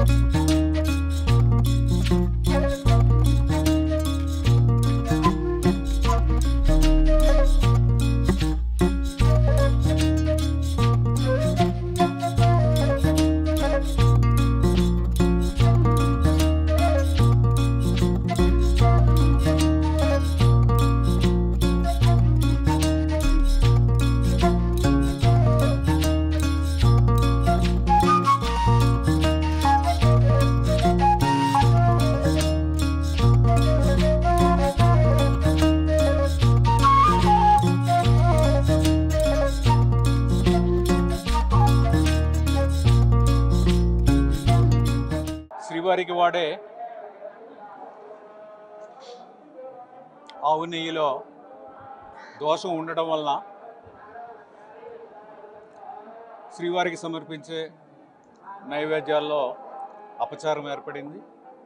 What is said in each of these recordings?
శ్రీవారికి వాడే ఆవు నెయ్యిలో దోషం ఉండడం వలన శ్రీవారికి సమర్పించే నైవేద్యాల్లో అపచారం ఏర్పడింది.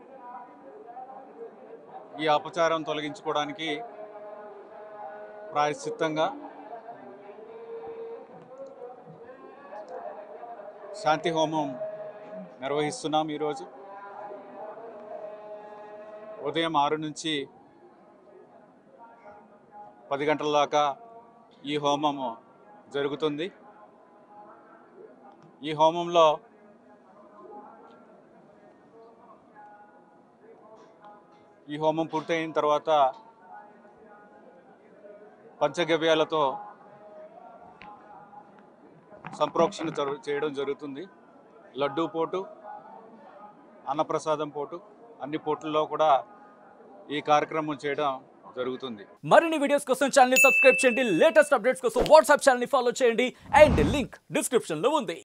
ఈ అపచారం తొలగించుకోవడానికి ప్రాయశ్చిత్తంగా శాంతి హోమం నిర్వహిస్తున్నాం. ఈరోజు ఉదయం 6 నుంచి 10 గంటల దాకా ఈ హోమము జరుగుతుంది. ఈ హోమంలో ఈ హోమం పూర్తయిన తర్వాత పంచగవ్యాలతో సంప్రోక్షణ చేయడం జరుగుతుంది. లడ్డూ పోటు, అన్నప్రసాదం పోటు, అన్ని పోట్లలో కూడా ఈ కార్యక్రమం చేయడం జరుగుతుంది. మరిన్ని వీడియోస్ కోసం ఛానల్ ని సబ్స్క్రైబ్ చేయండి. లేటెస్ట్ అప్డేట్స్ కోసం వాట్సాప్ ఛానల్ ని ఫాలో చేయండి. అండ్ లింక్ డిస్క్రిప్షన్ లో ఉంది.